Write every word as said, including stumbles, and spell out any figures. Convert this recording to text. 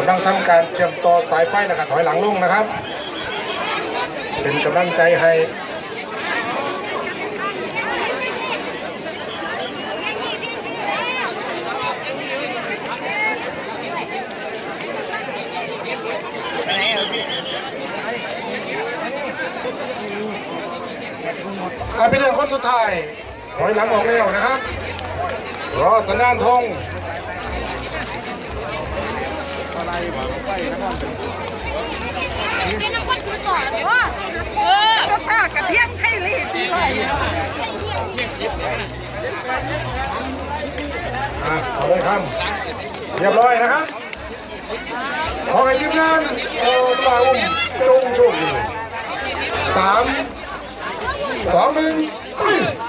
ำลังทำการเชื่อมต่อสายไฟนะครับถอยหลังลงนะครับเป็นกำลังใจให้อาเป็นเรื่องคนสุดท้ายถอยหลังออกเร็วนะครับรอสัญญาณธงเป็นน้ำมันคือต่อเลยว่าเออก็กล้ากระเทียมไทยลีสิไรอ่ะเอาเลยครับเรียบร้อยนะครับขอให้ทีมงานเออปลาอุ้มจงโชคดีสามสองหนึ่ง